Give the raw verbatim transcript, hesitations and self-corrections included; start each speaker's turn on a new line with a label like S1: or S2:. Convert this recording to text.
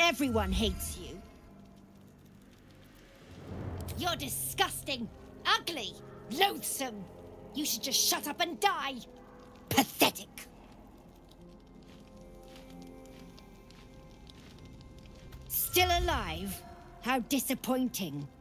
S1: Everyone hates you. You're disgusting, ugly, loathsome. You should just shut up and die. Pathetic. Still alive? How disappointing.